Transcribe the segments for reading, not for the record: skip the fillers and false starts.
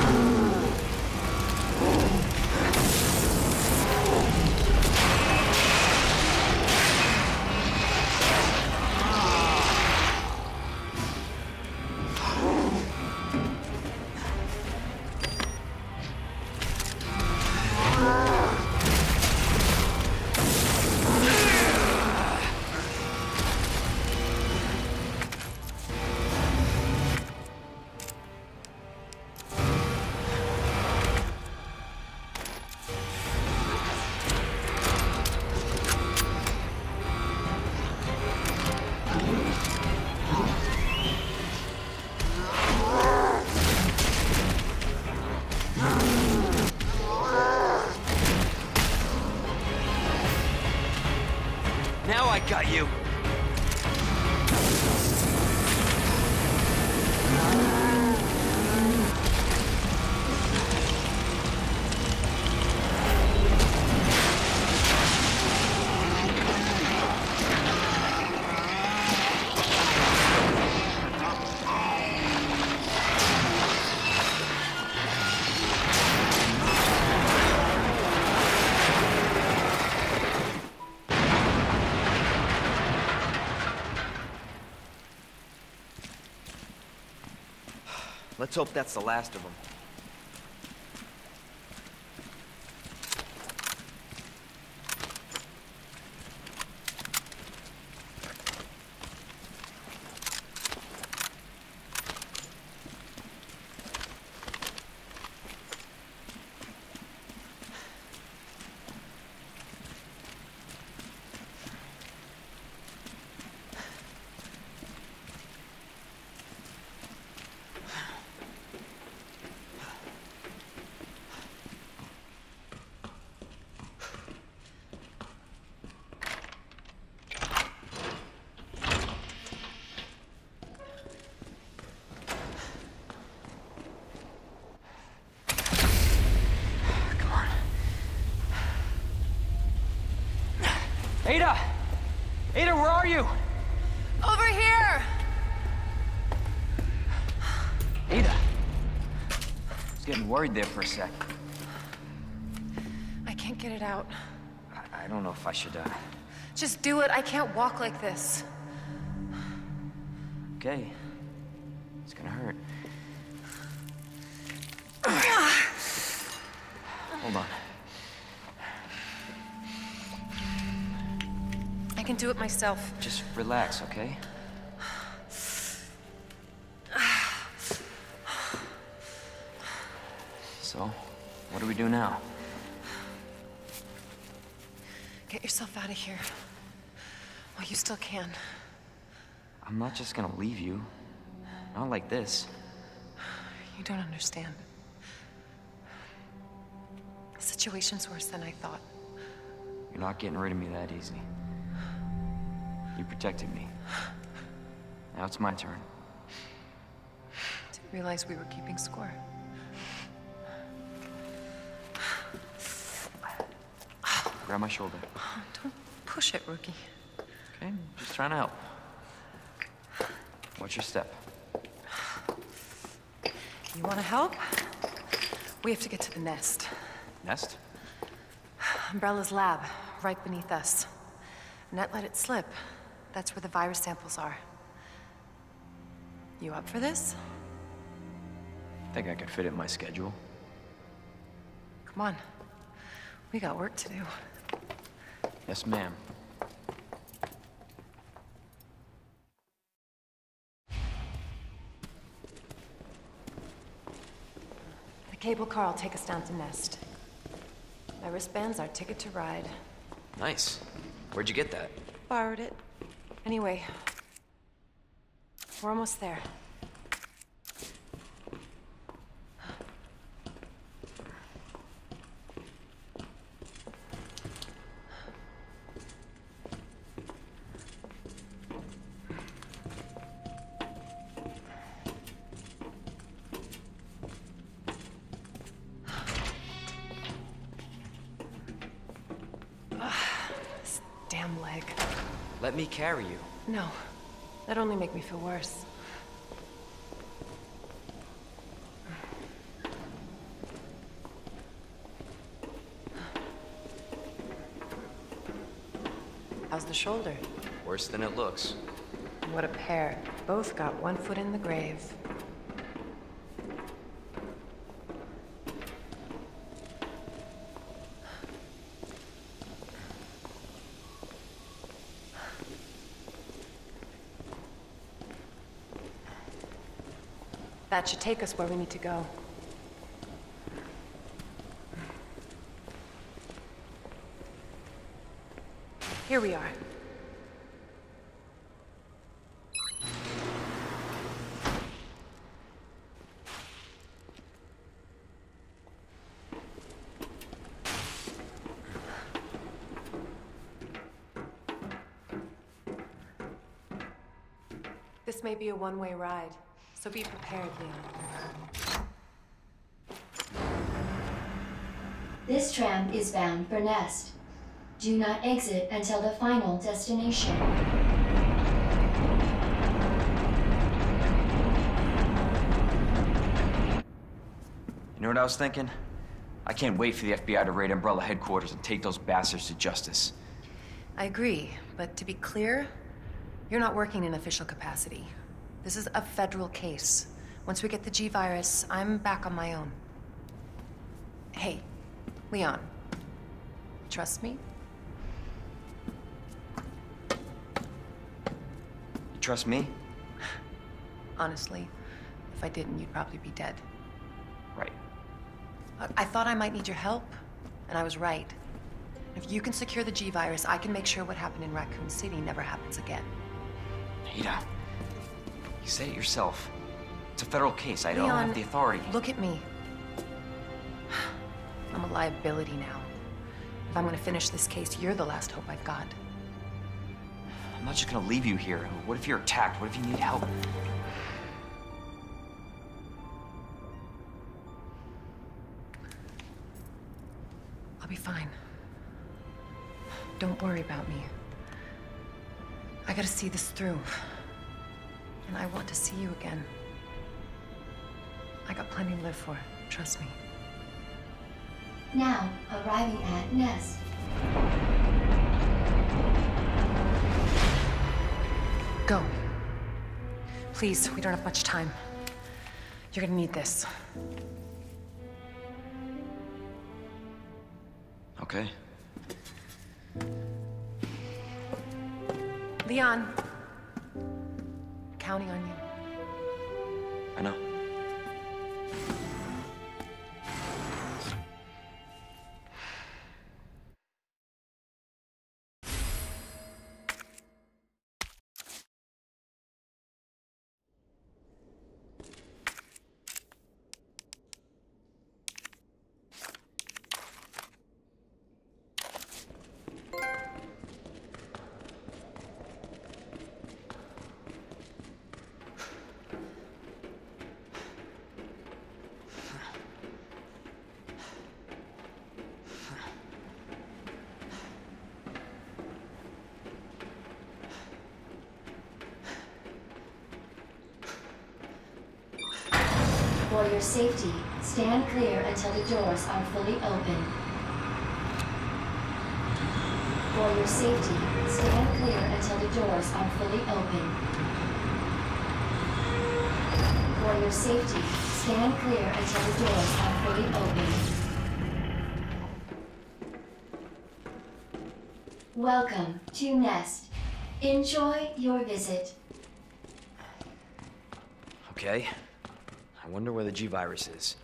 Now I got you! Let's hope that's the last of them. Ada! Ada, where are you? Over here! Ada! I was getting worried there for a sec. I can't get it out. I don't know if I should, Just do it. I can't walk like this. Okay. It's gonna hurt. Hold on. I can do it myself. Just relax, okay? So, what do we do now? Get yourself out of here. Well, you still can. I'm not just gonna leave you. Not like this. You don't understand. The situation's worse than I thought. You're not getting rid of me that easy. You protected me. Now it's my turn. Didn't realize we were keeping score. Grab my shoulder. Don't push it, rookie. Okay, just trying to help. What's your step? You want to help? We have to get to the nest. Nest? Umbrella's lab, right beneath us. Net let it slip. That's where the virus samples are. You up for this? Think I could fit it in my schedule. Come on. We got work to do. Yes, ma'am. The cable car will take us down to Nest. My wristband's our ticket to ride. Nice. Where'd you get that? Borrowed it. Anyway, we're almost there. This damn leg. Let me carry you. No, that'd only make me feel worse. How's the shoulder? Worse than it looks. What a pair. Both got one foot in the grave. That should take us where we need to go. Here we are. This may be a one-way ride, so be prepared, Leon. This tram is bound for Nest. Do not exit until the final destination. You know what I was thinking? I can't wait for the FBI to raid Umbrella headquarters and take those bastards to justice. I agree, but to be clear, you're not working in official capacity. This is a federal case. Once we get the G-Virus, I'm back on my own. Hey, Leon, trust me? You trust me? Honestly, if I didn't, you'd probably be dead. Right. I thought I might need your help, and I was right. If you can secure the G-Virus, I can make sure what happened in Raccoon City never happens again. Ada, you said it yourself. It's a federal case. I don't have the authority. Look at me. I'm a liability now. If I'm gonna finish this case, you're the last hope I've got. I'm not just gonna leave you here. What if you're attacked? What if you need help? I'll be fine. Don't worry about me. I gotta see this through. And I want to see you again. I got plenty to live for, trust me. Now, arriving at Nest. Go. Please, we don't have much time. You're gonna need this. Okay. Leon. Counting on you. I know. For your safety, stand clear until the doors are fully open. For your safety, stand clear until the doors are fully open. For your safety, stand clear until the doors are fully open. Welcome to Nest. Enjoy your visit. Okay. I wonder where the G-Virus is.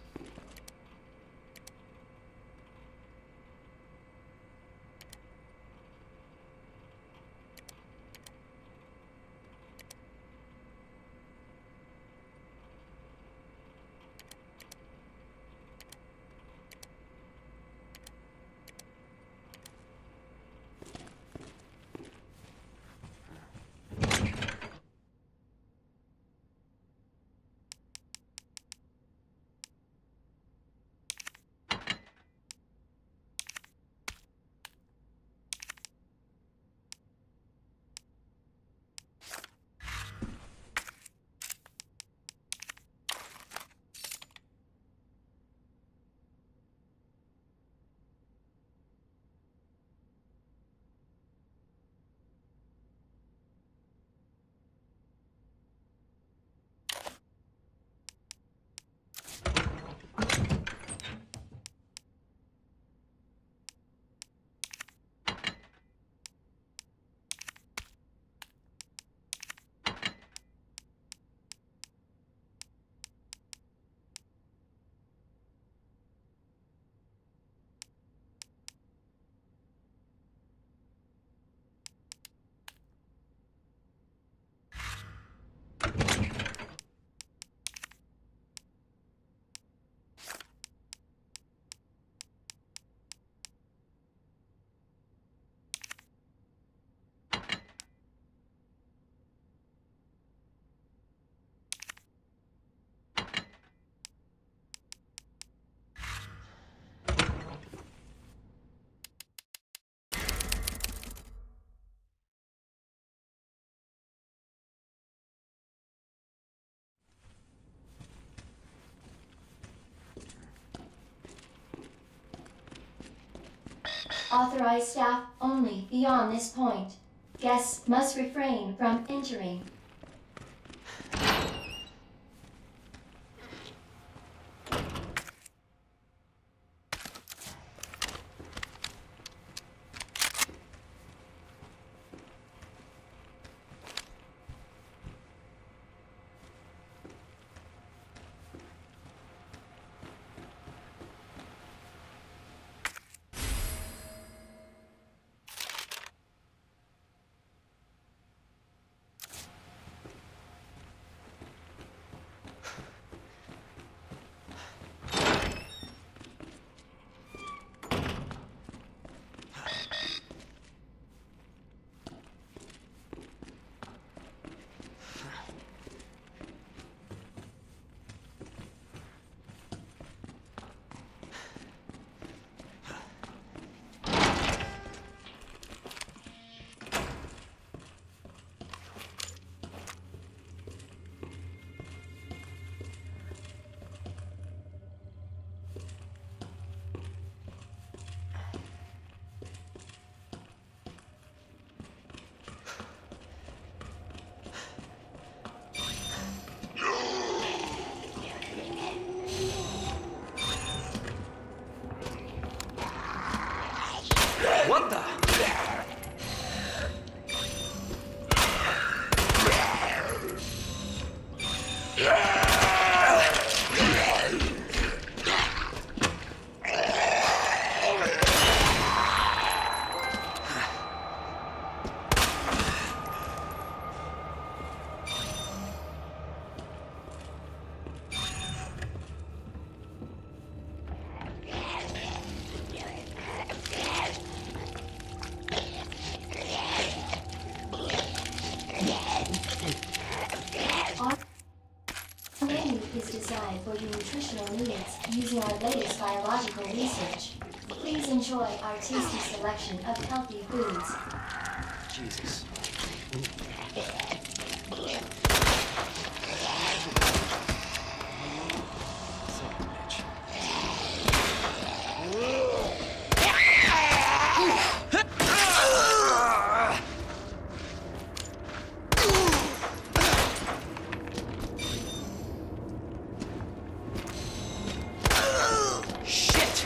Authorized staff only beyond this point. Guests must refrain from entering. What the? Our menu is designed for your nutritional needs using our latest biological research. Please enjoy our tasty selection of healthy foods. Jesus. Son of a bitch. Shit!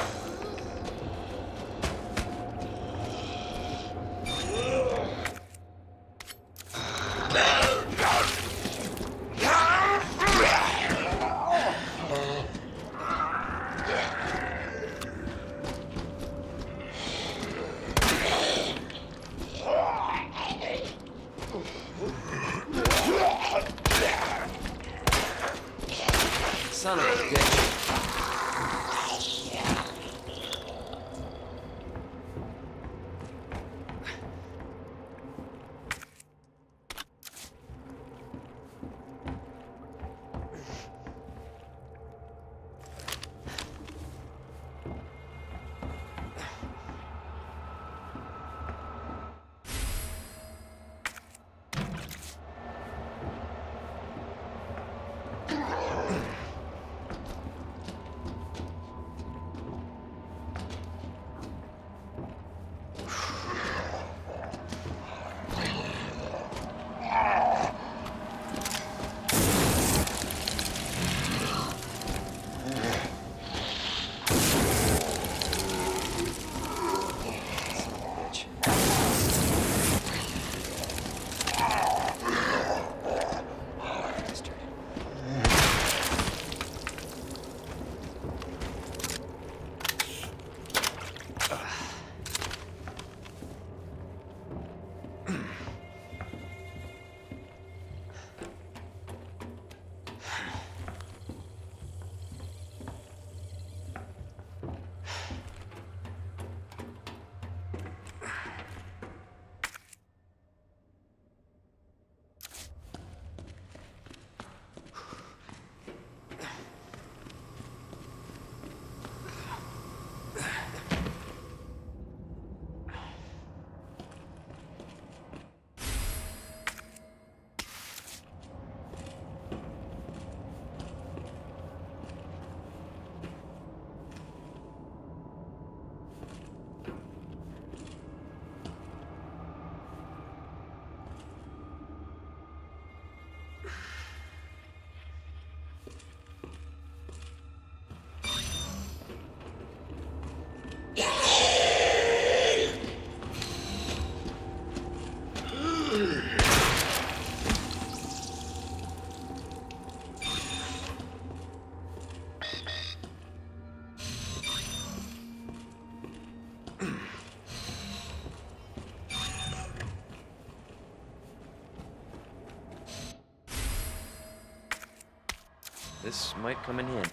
This might come in handy.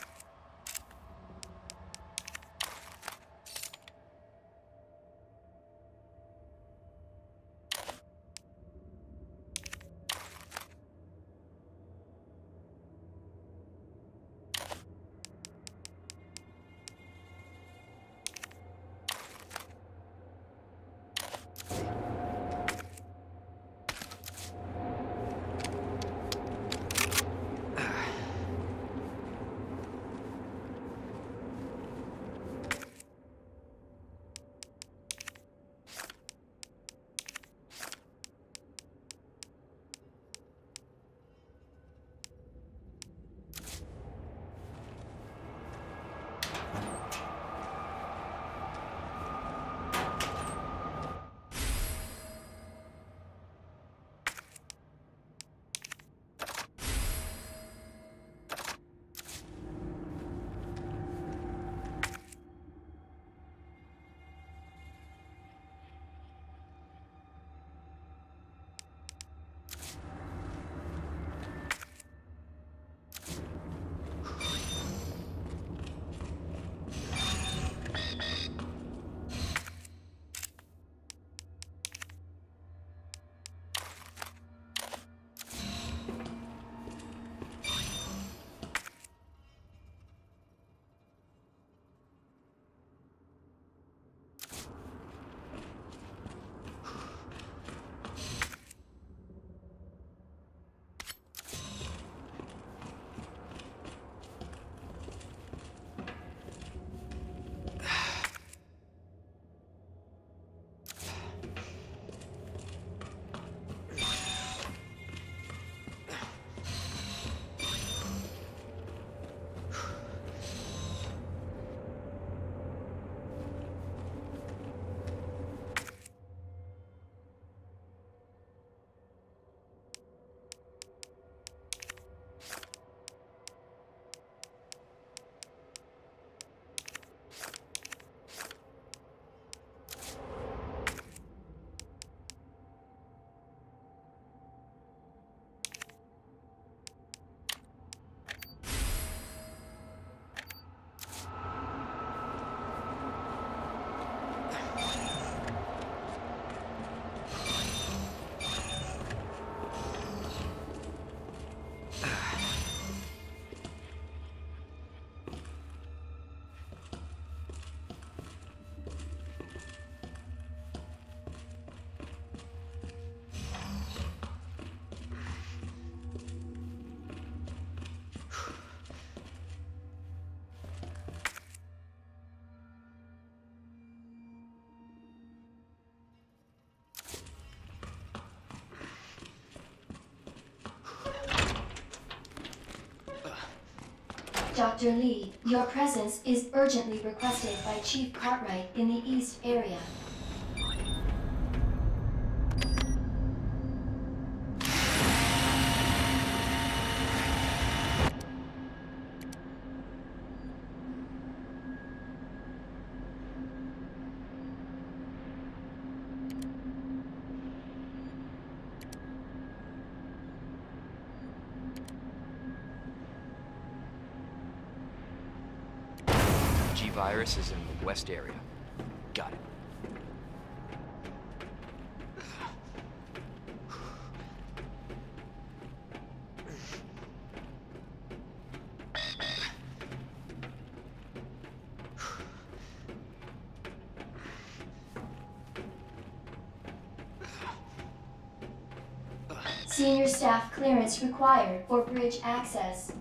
Dr. Lee, your presence is urgently requested by Chief Cartwright in the East area. G-Virus is in the west area. Got it. Senior staff clearance required for bridge access.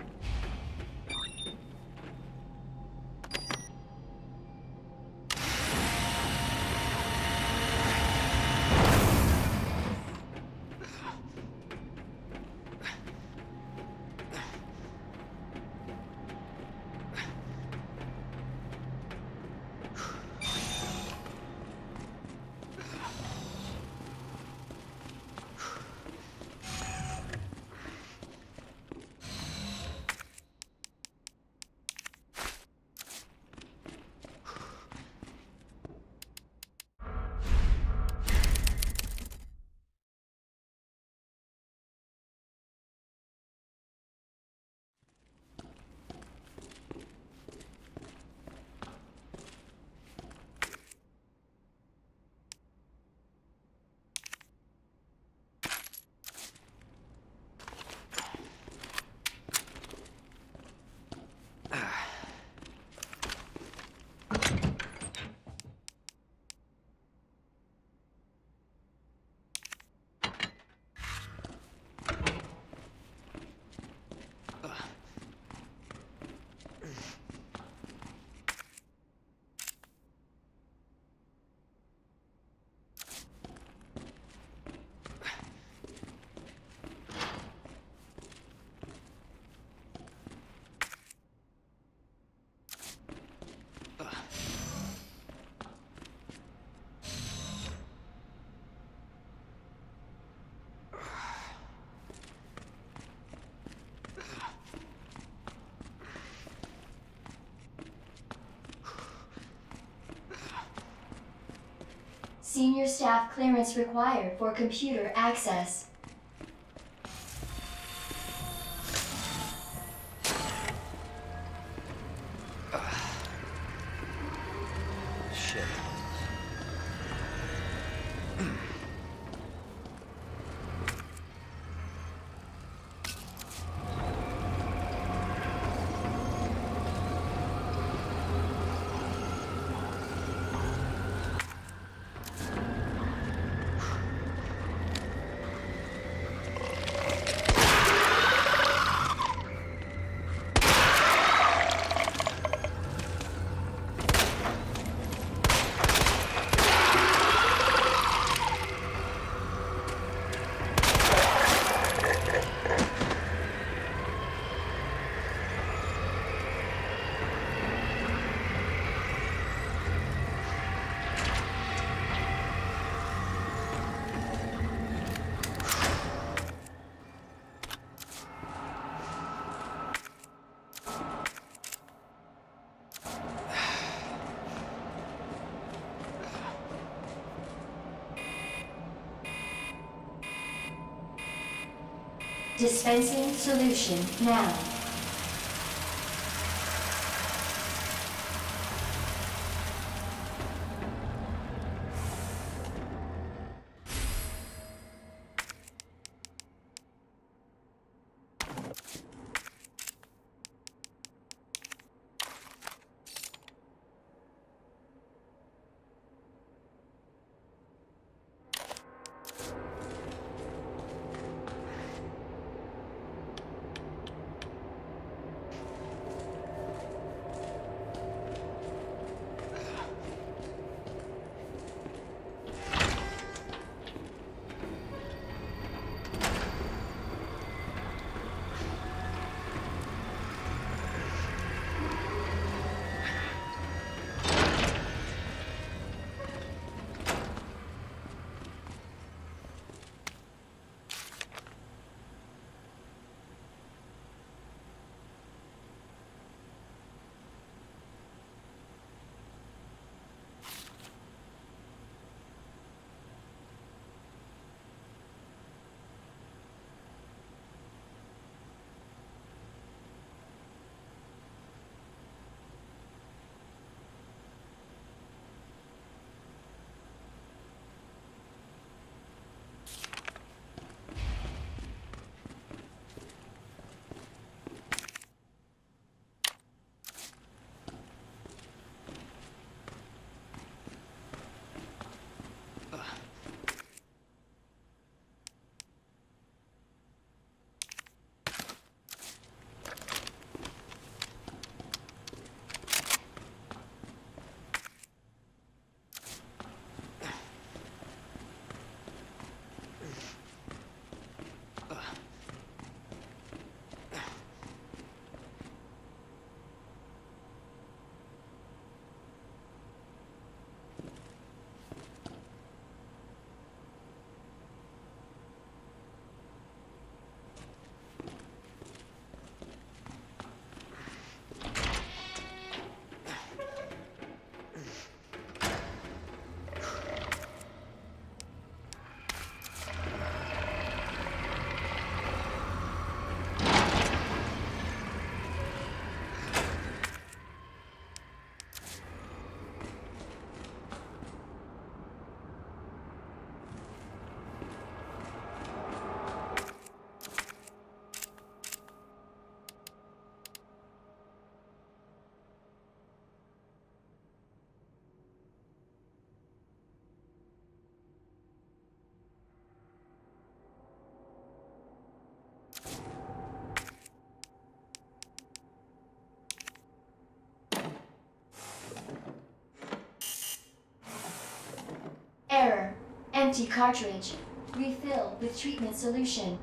Senior staff clearance required for computer access. Shit. Dispensing solution now. Error. Empty cartridge. Refill with treatment solution.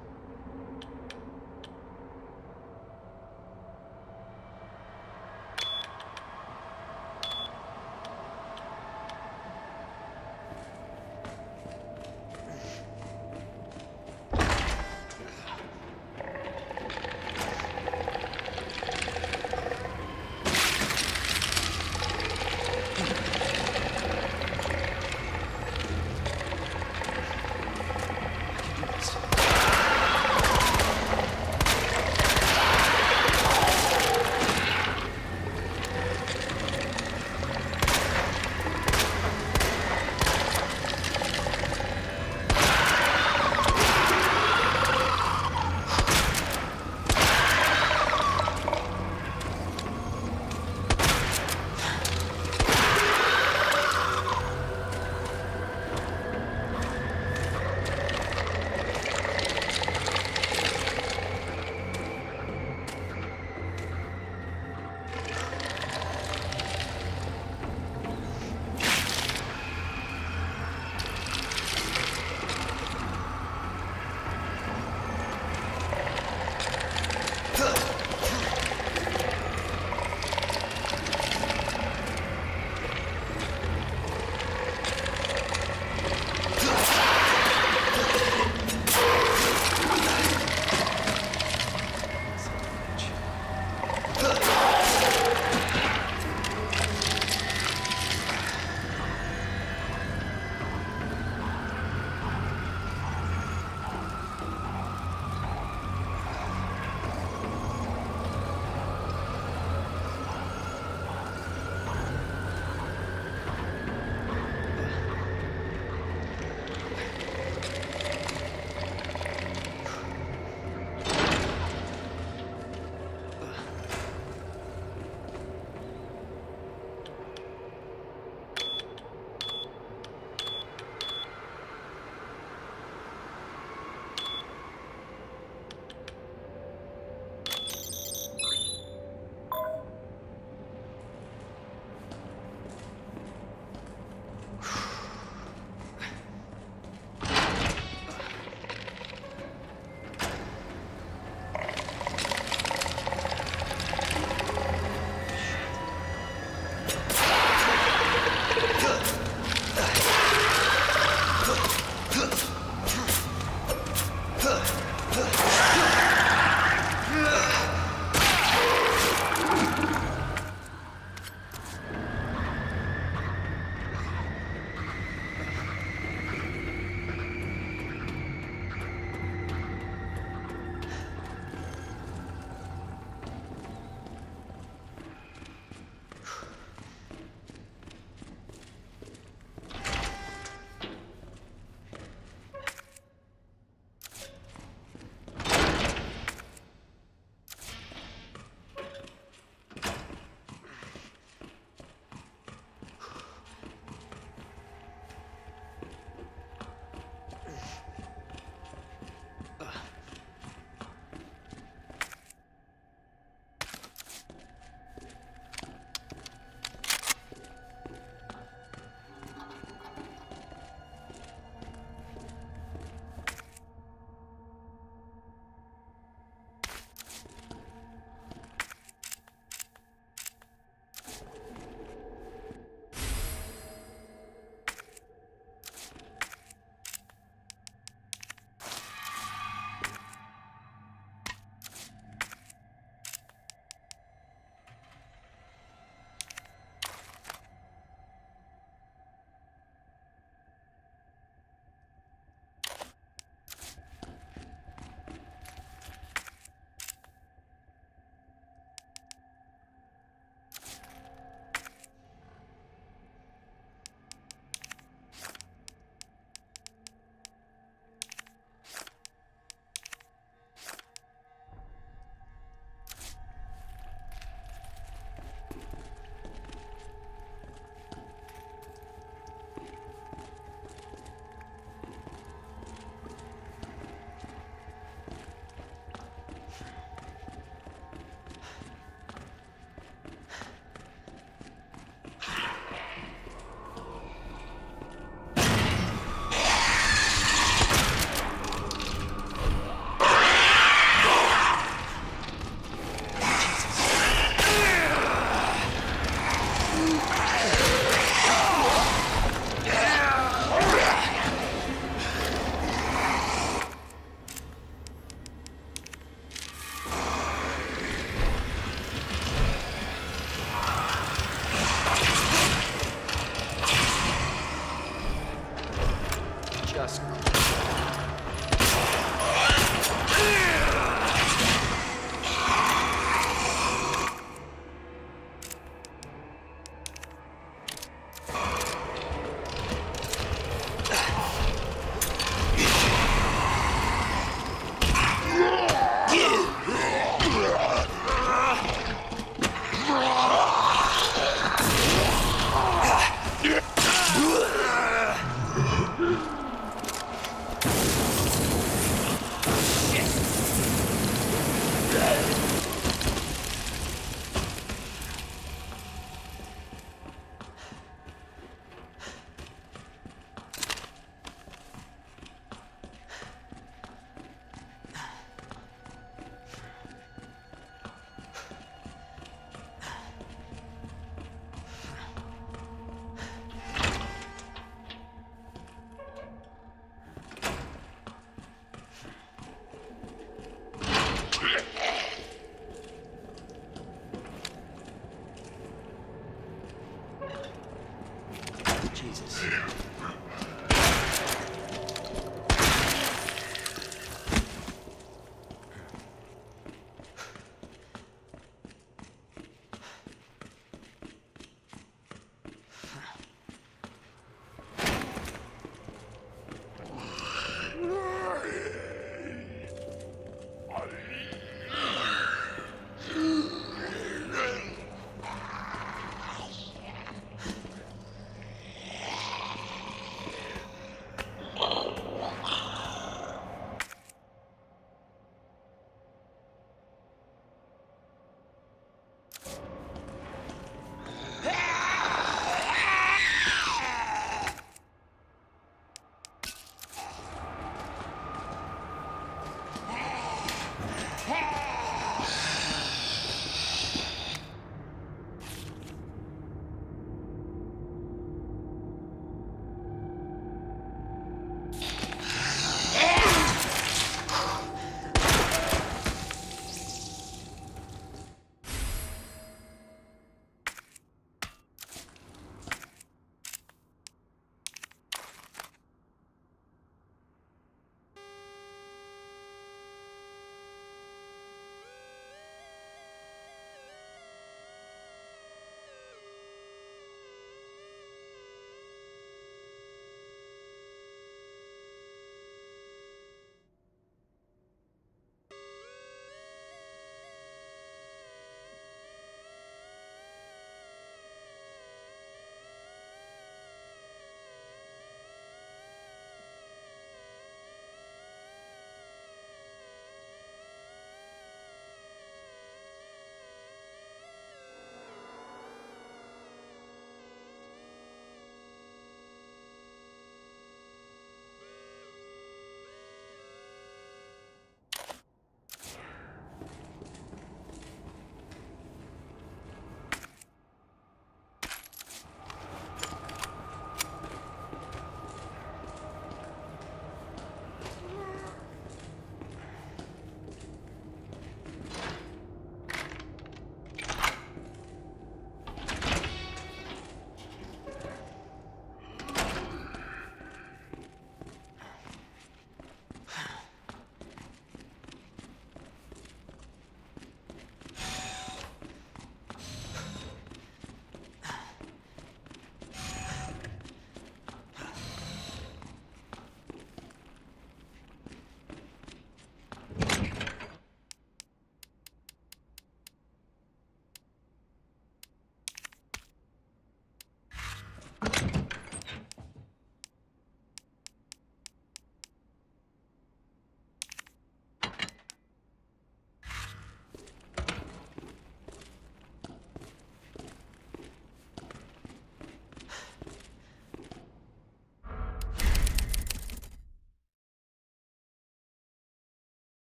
Jesus.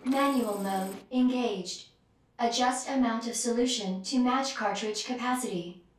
Manual mode engaged. Adjust amount of solution to match cartridge capacity.